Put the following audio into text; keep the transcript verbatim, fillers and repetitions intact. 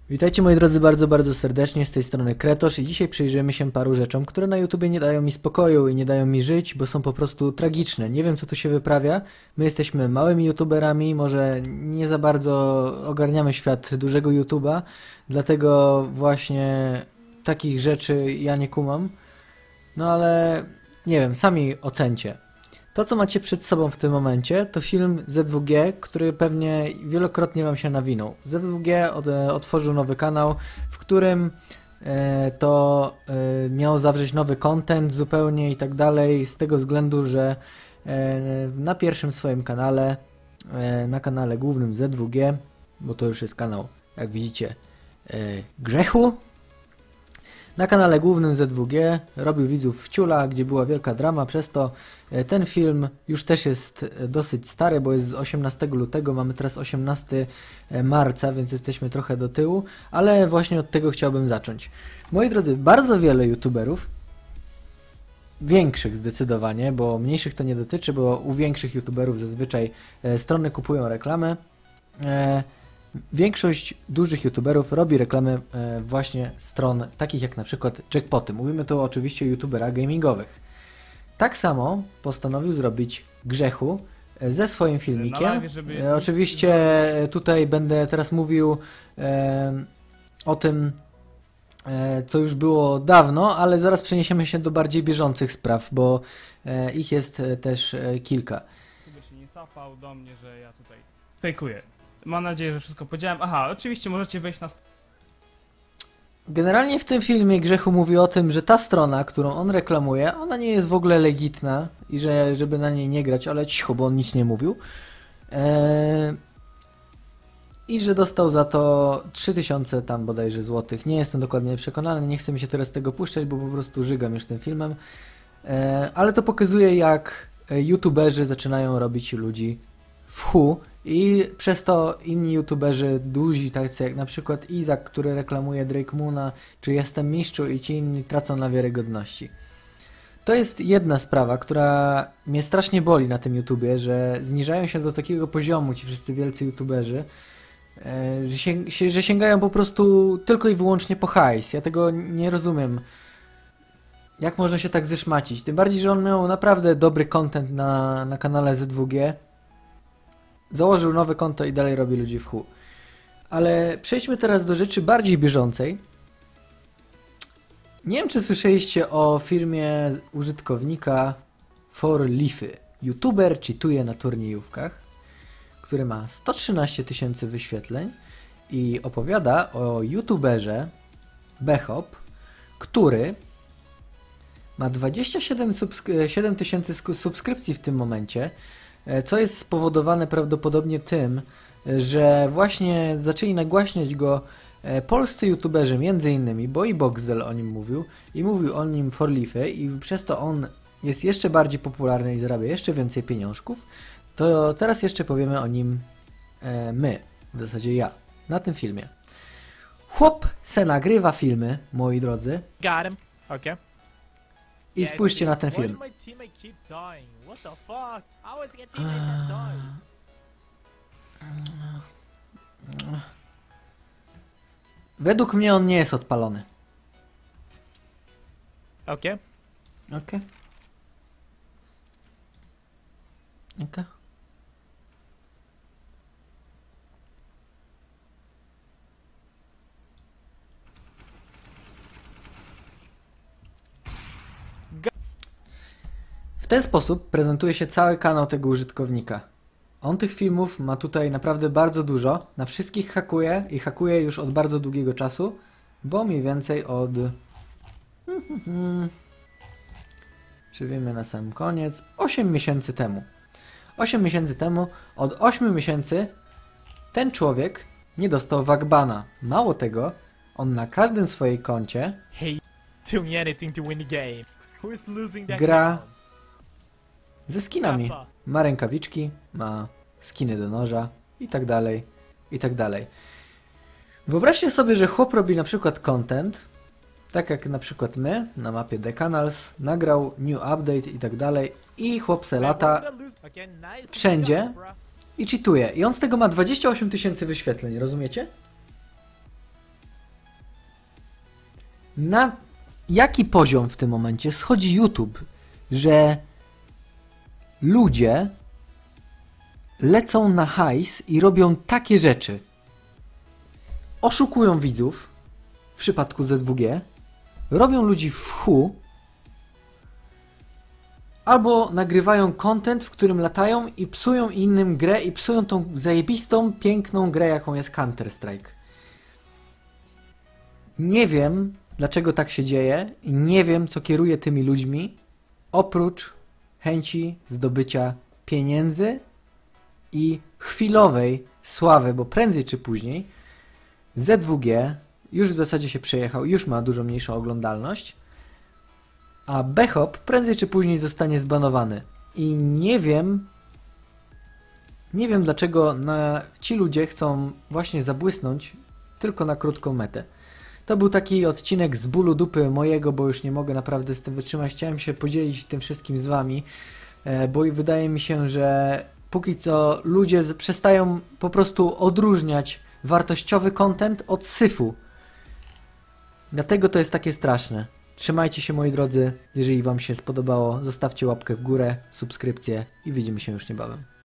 Witajcie moi drodzy bardzo, bardzo serdecznie, z tej strony Kretosz i dzisiaj przyjrzymy się paru rzeczom, które na YouTubie nie dają mi spokoju i nie dają mi żyć, bo są po prostu tragiczne. Nie wiem, co tu się wyprawia. My jesteśmy małymi YouTuberami, może nie za bardzo ogarniamy świat dużego YouTuba, dlatego właśnie takich rzeczy ja nie kumam. No ale nie wiem, sami ocencie. To, co macie przed sobą w tym momencie, to film Z W G, który pewnie wielokrotnie wam się nawinął. Z W G od, otworzył nowy kanał, w którym e, to e, miał zawrzeć nowy content zupełnie i tak dalej, z tego względu, że e, na pierwszym swoim kanale, e, na kanale głównym Z W G, bo to już jest kanał, jak widzicie, e, grzechu, na kanale głównym Z W G robił widzów w ciula, gdzie była wielka drama, przez to ten film już też jest dosyć stary, bo jest z osiemnastego lutego, mamy teraz osiemnastego marca, więc jesteśmy trochę do tyłu, ale właśnie od tego chciałbym zacząć. Moi drodzy, bardzo wiele youtuberów, większych zdecydowanie, bo mniejszych to nie dotyczy, bo u większych youtuberów zazwyczaj strony kupują reklamę. Większość dużych youtuberów robi reklamy e, właśnie stron takich jak na przykład Jackpoty. Mówimy tu oczywiście o youtuberach gamingowych. Tak samo postanowił zrobić Grzechu e, ze swoim filmikiem. Live, żeby... e, oczywiście e, tutaj będę teraz mówił e, o tym, e, co już było dawno, ale zaraz przeniesiemy się do bardziej bieżących spraw, bo e, ich jest e, też e, kilka. Kuba się nie sapał do mnie, że ja tutaj fejkuję. Mam nadzieję, że wszystko powiedziałem. Aha, oczywiście możecie wejść na... Generalnie w tym filmie Grzechu mówi o tym, że ta strona, którą on reklamuje, ona nie jest w ogóle legitna i że żeby na niej nie grać, ale cicho, bo on nic nie mówił. Eee... I że dostał za to trzy tysiące tam bodajże złotych. Nie jestem dokładnie przekonany, nie chcę mi się teraz tego puszczać, bo po prostu żygam już tym filmem. Eee... Ale to pokazuje, jak youtuberzy zaczynają robić ludzi w chu. I przez to inni youtuberzy duzi, tacy jak na przykład Izak, który reklamuje Drake Moona, czy Jestem Mistrzu i ci inni tracą na wiarygodności. To jest jedna sprawa, która mnie strasznie boli na tym YouTubie, że zniżają się do takiego poziomu ci wszyscy wielcy youtuberzy, że, sięg że sięgają po prostu tylko i wyłącznie po hajs. Ja tego nie rozumiem. Jak można się tak zeszmacić? Tym bardziej, że on miał naprawdę dobry content na, na kanale Z W G. Założył nowe konto i dalej robi ludzi w chu. Ale przejdźmy teraz do rzeczy bardziej bieżącej. Nie wiem, czy słyszeliście o firmie użytkownika forleafy. YouTuber cheatuje na turniejówkach, który ma sto trzynaście tysięcy wyświetleń i opowiada o youtuberze Behop, który ma dwadzieścia siedem tysięcy subskrypcji w tym momencie, co jest spowodowane prawdopodobnie tym, że właśnie zaczęli nagłaśniać go polscy youtuberzy, między innymi, bo i Boxdel o nim mówił i mówił o nim forleafy i przez to on jest jeszcze bardziej popularny i zarabia jeszcze więcej pieniążków. To teraz jeszcze powiemy o nim e, my, w zasadzie ja, na tym filmie. Chłop se nagrywa filmy, moi drodzy. Got him. Okay. I spójrzcie na ten film. Według mnie on nie jest odpalony. Okay. Okej. Okej. W ten sposób prezentuje się cały kanał tego użytkownika. On tych filmów ma tutaj naprawdę bardzo dużo. Na wszystkich hakuje i hakuje już od bardzo długiego czasu, bo mniej więcej od... Czy wiemy na samym koniec? osiem miesięcy temu. osiem miesięcy temu, od ośmiu miesięcy ten człowiek nie dostał wagbana. Mało tego, on na każdym swojej koncie Hey, do me anything to win the game. Who is losing that gra game? ze skinami. Ma rękawiczki, ma skiny do noża i tak dalej, i tak dalej. Wyobraźcie sobie, że chłop robi na przykład content, tak jak na przykład my, na mapie The Canals, nagrał new update i tak dalej i chłop se lata wszędzie i cheatuje. I on z tego ma dwadzieścia osiem tysięcy wyświetleń, rozumiecie? na jaki poziom w tym momencie schodzi YouTube, że ludzie lecą na hajs i robią takie rzeczy. Oszukują widzów, w przypadku Z W G, robią ludzi w chu, albo nagrywają content, w którym latają i psują innym grę i psują tą zajebistą, piękną grę, jaką jest Counter-Strike. Nie wiem, dlaczego tak się dzieje i nie wiem, co kieruje tymi ludźmi, oprócz chęci zdobycia pieniędzy i chwilowej sławy, bo prędzej czy później Z W G już w zasadzie się przejechał, już ma dużo mniejszą oglądalność, a Bechop prędzej czy później zostanie zbanowany. I nie wiem, nie wiem dlaczego na, ci ludzie chcą właśnie zabłysnąć tylko na krótką metę. To był taki odcinek z bólu dupy mojego, bo już nie mogę naprawdę z tym wytrzymać. Chciałem się podzielić tym wszystkim z wami, bo wydaje mi się, że póki co ludzie przestają po prostu odróżniać wartościowy content od syfu. Dlatego to jest takie straszne. Trzymajcie się, moi drodzy. Jeżeli wam się spodobało, zostawcie łapkę w górę, subskrypcję i widzimy się już niebawem.